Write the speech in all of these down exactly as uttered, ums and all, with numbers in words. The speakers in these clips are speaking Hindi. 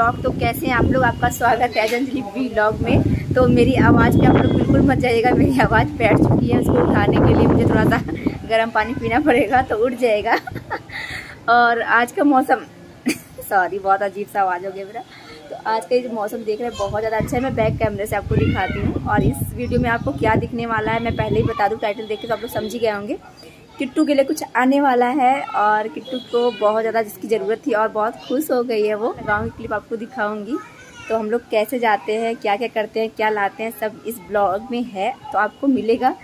व्लॉग। तो कैसे हैं आप लोग? आपका स्वागत है अंजलि व्लॉग में। तो मेरी आवाज़ पे आप लोग बिल्कुल मत जाइएगा, मेरी आवाज़ बैठ चुकी है। उसको उठाने के लिए मुझे थोड़ा सा गर्म पानी पीना पड़ेगा तो उठ जाएगा। और आज का मौसम सॉरी बहुत अजीब सा आवाज़ हो गया मेरा। तो आज का ये जो मौसम देख रहे हैं बहुत ज़्यादा अच्छा है। मैं बैक कैमरे से आपको दिखाती हूँ और इस वीडियो में आपको क्या दिखने वाला है मैं पहले ही बता दूँ। टाइटल देख के तो आप लोग समझ ही गए होंगे। किट्टू के लिए कुछ आने वाला है और किट्टू को बहुत ज़्यादा जिसकी ज़रूरत थी और बहुत खुश हो गई है वो। गाँव की क्लिप आपको दिखाऊंगी। तो हम लोग कैसे जाते हैं, क्या क्या करते हैं, क्या लाते हैं, सब इस ब्लॉग में है तो आपको मिलेगा।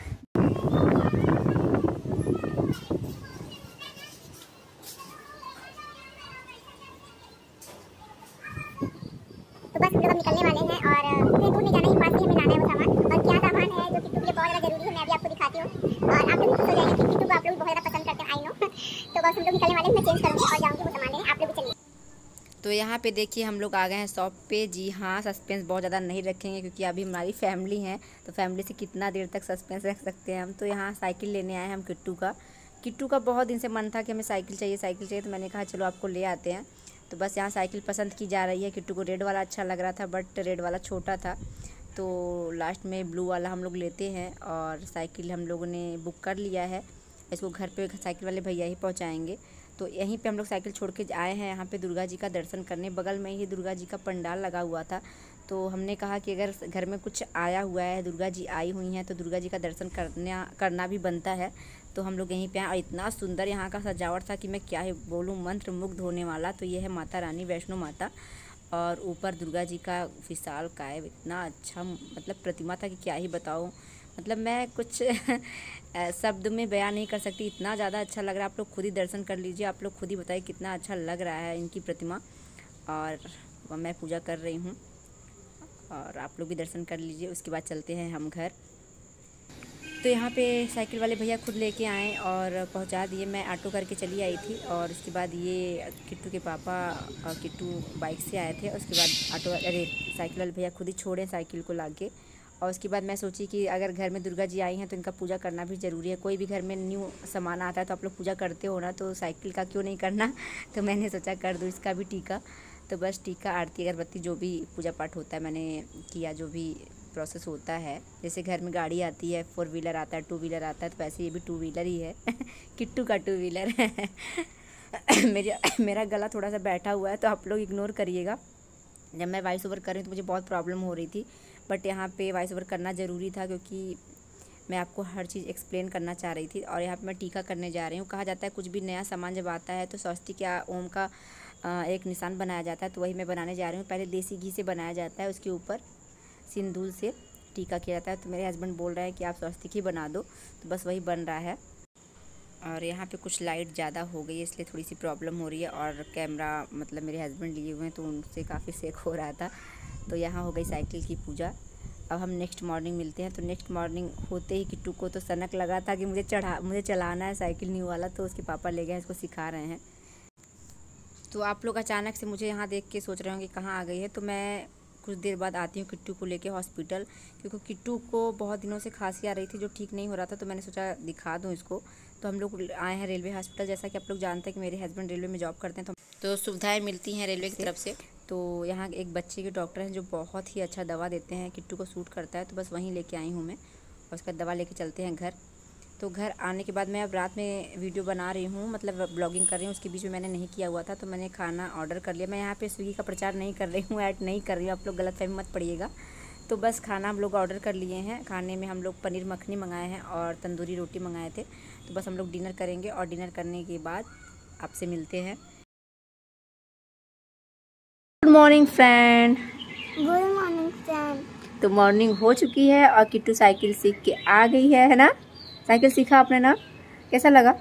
तो बस हम लोग निकलने वाले हैं और फिर दूर नहीं जाना, ही पास ही हमें लाना है वो सामान। और क्या सामान है जो किट्टू के लिए बहुत ज़्यादा जरूरी है मैं भी आपको दिखाती हूँ और आप लोग भी खुश हो जाएंगे कि किट्टू को आप लोग बहुत ज़्यादा पसंद करते हैं, आई नो। तो बस हम लोग निकलने वाले हैं, मैं चेंज करूँगी और जाऊँगी वो सामान लेने, आप लोग भी चलिए। तो यहाँ पे देखिए हम लोग आ गए हैं शॉप पे। जी हाँ, सस्पेंस बहुत ज़्यादा नहीं रखेंगे क्योंकि अभी हमारी फैमिली है तो फैमिली से कितना देर तक सस्पेंस रख सकते हैं हम। तो यहाँ साइकिल लेने आए हैं हम किट्टू का। किट्टू का बहुत दिन से मन था कि हमें साइकिल चाहिए साइकिल चाहिए तो मैंने कहा चलो आपको ले आते हैं। तो बस यहाँ साइकिल पसंद की जा रही है। किट्टू को रेड वाला अच्छा लग रहा था बट रेड वाला छोटा था तो लास्ट में ब्लू वाला हम लोग लेते हैं। और साइकिल हम लोगों ने बुक कर लिया है, इसको घर पे साइकिल वाले भैया ही पहुँचाएँगे। तो यहीं पे हम लोग साइकिल छोड़ के आए हैं यहाँ पे दुर्गा जी का दर्शन करने। बगल में ही दुर्गा जी का पंडाल लगा हुआ था तो हमने कहा कि अगर घर में कुछ आया हुआ है, दुर्गा जी आई हुई हैं तो दुर्गा जी का दर्शन करना करना भी बनता है। तो हम लोग यहीं पे आए और इतना सुंदर यहाँ का सजावट था कि मैं क्या ही बोलूँ, मंत्र मुग्ध होने वाला। तो ये है माता रानी वैष्णो माता और ऊपर दुर्गा जी का विशाल काय इतना अच्छा मतलब प्रतिमा था कि क्या ही बताऊँ। मतलब मैं कुछ शब्द में बयान नहीं कर सकती, इतना ज़्यादा अच्छा लग रहा है। आप लोग खुद ही दर्शन कर लीजिए, आप लोग खुद ही बताइए कितना अच्छा लग रहा है इनकी प्रतिमा। और मैं पूजा कर रही हूँ और आप लोग भी दर्शन कर लीजिए। उसके बाद चलते हैं हम घर। तो यहाँ पे साइकिल वाले भैया खुद लेके आए और पहुँचा दिए। मैं ऑटो करके चली आई थी और उसके बाद ये किट्टू के पापा और किट्टू बाइक से आए थे। उसके बाद ऑटो अरे साइकिल वाले भैया खुद ही छोड़े साइकिल को लाके। और उसके बाद मैं सोची कि अगर घर में दुर्गा जी आई हैं तो इनका पूजा करना भी ज़रूरी है। कोई भी घर में न्यू सामान आता है तो आप लोग पूजा करते हो ना, तो साइकिल का क्यों नहीं करना। तो मैंने सोचा कर दूँ इसका भी टीका। तो बस टीका, आरती, अगरबत्ती जो भी पूजा पाठ होता है मैंने किया, जो भी प्रोसेस होता है। जैसे घर में गाड़ी आती है, फोर व्हीलर आता है, टू व्हीलर आता है, तो वैसे ये भी टू व्हीलर ही है। किट्टू का टू व्हीलर है। मेरा मेरा गला थोड़ा सा बैठा हुआ है तो आप लोग इग्नोर करिएगा। जब मैं वॉइस ओवर कर रही हूँ तो मुझे बहुत प्रॉब्लम हो रही थी बट यहाँ पे वॉइस ओवर करना ज़रूरी था क्योंकि मैं आपको हर चीज़ एक्सप्लेन करना चाह रही थी। और यहाँ पे मैं टीका करने जा रही हूँ। कहा जाता है कुछ भी नया सामान जब आता है तो स्वस्तिक या ओम का एक निशान बनाया जाता है, तो वही मैं बनाने जा रही हूँ। पहले देसी घी से बनाया जाता है, उसके ऊपर सिंदूर से टीका किया जाता है। तो मेरे हस्बैंड बोल रहे हैं कि आप स्वस्तिक ही बना दो, तो बस वही बन रहा है। और यहाँ पे कुछ लाइट ज़्यादा हो गई है इसलिए थोड़ी सी प्रॉब्लम हो रही है। और कैमरा मतलब मेरे हस्बैंड लिए हुए हैं तो उनसे काफ़ी सेक हो रहा था। तो यहाँ हो गई साइकिल की पूजा। अब हम नेक्स्ट मॉर्निंग मिलते हैं। तो नेक्स्ट मॉर्निंग होते ही किट्टू को तो सनक लगा था कि मुझे चढ़ा मुझे चलाना है साइकिल न्यू वाला। तो उसके पापा ले गए, इसको सिखा रहे हैं। तो आप लोग अचानक से मुझे यहाँ देख के सोच रहे होंगे कहाँ आ गई है। तो मैं कुछ देर बाद आती हूँ किट्टू को लेके हॉस्पिटल, क्योंकि किट्टू को बहुत दिनों से खांसी आ रही थी जो ठीक नहीं हो रहा था। तो मैंने सोचा दिखा दूँ इसको। तो हम लोग आए हैं रेलवे हॉस्पिटल। जैसा कि आप लोग जानते हैं कि मेरे हस्बैंड रेलवे में जॉब करते हैं तो तो सुविधाएं मिलती हैं रेलवे की तरफ से। तो यहाँ एक बच्चे के डॉक्टर हैं जो बहुत ही अच्छा दवा देते हैं, किट्टू को सूट करता है। तो बस वहीं लेके आई हूँ मैं और उसका दवा लेके चलते हैं घर। तो घर आने के बाद मैं अब रात में वीडियो बना रही हूँ, मतलब ब्लॉगिंग कर रही हूँ। उसके बीच में मैंने नहीं किया हुआ था तो मैंने खाना ऑर्डर कर लिया। मैं यहाँ पे स्विगी का प्रचार नहीं कर रही हूँ, ऐड नहीं कर रही हूँ, आप लोग गलतफहमी मत पड़िएगा। तो बस खाना हम लोग ऑर्डर कर लिए हैं। खाने में हम लोग पनीर मखनी मंगाए हैं और तंदूरी रोटी मंगाए थे। तो बस हम लोग डिनर करेंगे और डिनर करने के बाद आपसे मिलते हैं। Good morning friend. Good morning friend. तो मॉर्निंग हो चुकी है और किट्टू साइकिल सीख के आ गई है है ना। साइकिल सीखा आपने ना, कैसा लगा?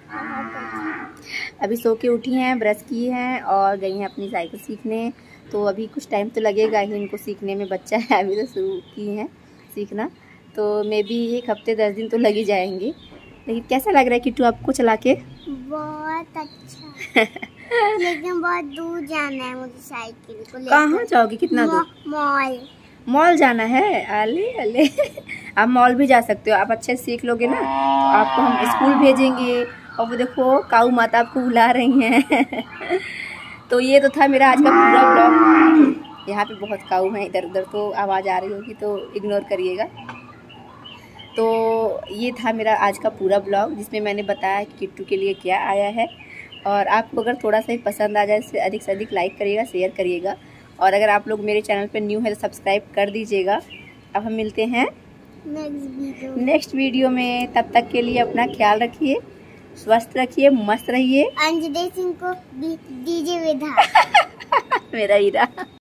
अभी सो के उठी हैं, ब्रश की हैं और गई हैं अपनी साइकिल सीखने। तो अभी कुछ टाइम तो लगेगा ही इनको सीखने में, बच्चा है अभी तो शुरू की हैं सीखना। तो मे बी एक हफ्ते दस दिन तो लग ही जाएंगे। लेकिन कैसा लग रहा है किट्टू आपको चला के? बहुत अच्छा। लेकिन बहुत दूर जाना है मुझे साइकिल को लेकर। कहाँ जाओगी? कितना दूर? मॉल। मॉल जाना है? अले अले। आप मॉल भी जा सकते हो, आप अच्छे से सीख लोगे ना तो आपको हम स्कूल भेजेंगे। और वो देखो काऊ माता आपको बुला रही हैं। तो ये तो था मेरा आज का पूरा ब्लॉग। यहाँ पे बहुत काऊ हैं इधर उधर, तो आवाज़ आ रही होगी तो इग्नोर करिएगा। तो ये था मेरा आज का पूरा ब्लॉग, जिसमें मैंने बताया कि किट्टू के लिए क्या आया है। और आपको अगर थोड़ा सा ही पसंद आ जाए इसे अधिक से अधिक लाइक करिएगा, शेयर करिएगा। और अगर आप लोग मेरे चैनल पर न्यू है तो सब्सक्राइब कर दीजिएगा। अब हम मिलते हैं नेक्स्ट वीडियो नेक्स्ट वीडियो में। तब तक के लिए अपना ख्याल रखिए, स्वस्थ रखिए, मस्त रहिए। अंजलि सिंह को दीजिए विदा। मेरा हीरा।